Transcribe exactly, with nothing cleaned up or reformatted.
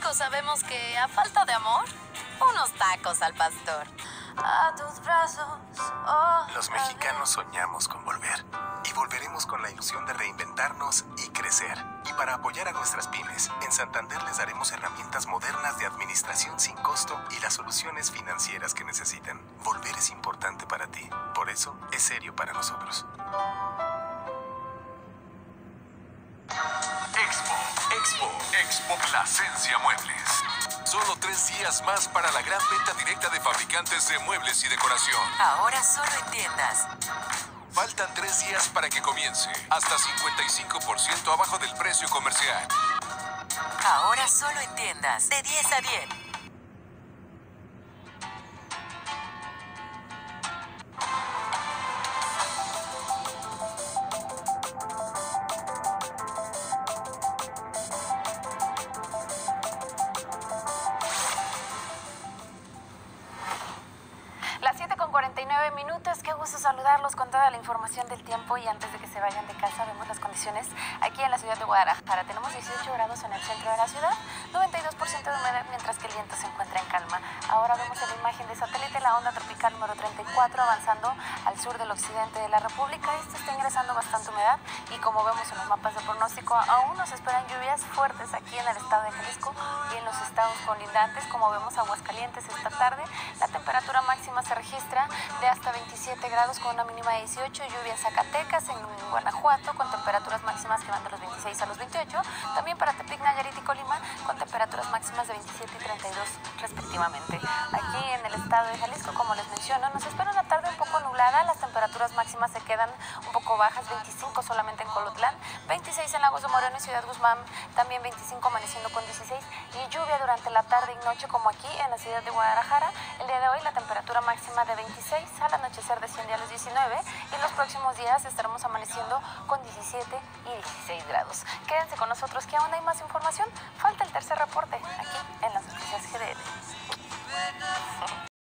todos sabemos que a falta de amor, unos tacos al pastor. A tus brazos. Oh, Los mexicanos soñamos con volver. Y volveremos con la ilusión de reinventarnos y crecer. Y para apoyar a nuestras pymes, en Santander les daremos herramientas modernas de administración sin costo y las soluciones financieras que necesitan. Volver es importante para ti. Por eso, es serio para nosotros. Expo, Expo, Expo Plasencia Muebles. Solo tres días más para la gran venta directa de fabricantes de muebles y decoración. Ahora solo en tiendas. Faltan tres días para que comience. Hasta cincuenta y cinco por ciento abajo del precio comercial. Ahora solo en tiendas. De diez a diez. Las siete con cuarenta y nueve minutos, qué gusto saludarlos con toda la información del tiempo y antes de que se vayan de casa vemos las condiciones aquí en la ciudad de Guadalajara. Tenemos dieciocho grados en el centro de la ciudad, noventa y dos por ciento de humedad mientras que el viento se encuentra en calma. Ahora vemos en la imagen de satélite la onda tropical número treinta y cuatro avanzando al sur del occidente de la República. Esta está ingresando bastante humedad y como vemos en los mapas de pronóstico aún nos esperan lluvias fuertes aquí en el estado de Jalisco y en los estados colindantes. Como vemos Aguascalientes esta tarde, la temperatura máxima se registra de hasta veintisiete grados con una mínima de dieciocho, lluvia en Zacatecas, en Guanajuato con temperaturas máximas que van de los veintiséis a los veintiocho, también para Tepic, Nayarit y Colima con temperaturas máximas de veintisiete y treinta y dos respectivamente. Aquí en el estado de Jalisco, como les menciono, nos espera una tarde un poco nublada, las temperaturas máximas se quedan un poco bajas, veinticinco solamente en Colotlán, veintiséis en Lagos de Moreno y Ciudad Guzmán, también veinticinco amaneciendo con dieciséis y lluvia durante la tarde y noche como aquí en la ciudad de Guadalajara. El día de hoy la temperatura máxima de veintiséis, al anochecer desciende a los diecinueve y en los próximos días estaremos amaneciendo con diecisiete y dieciséis grados. Quédense con nosotros que aún hay más información, falta el tercer reporte.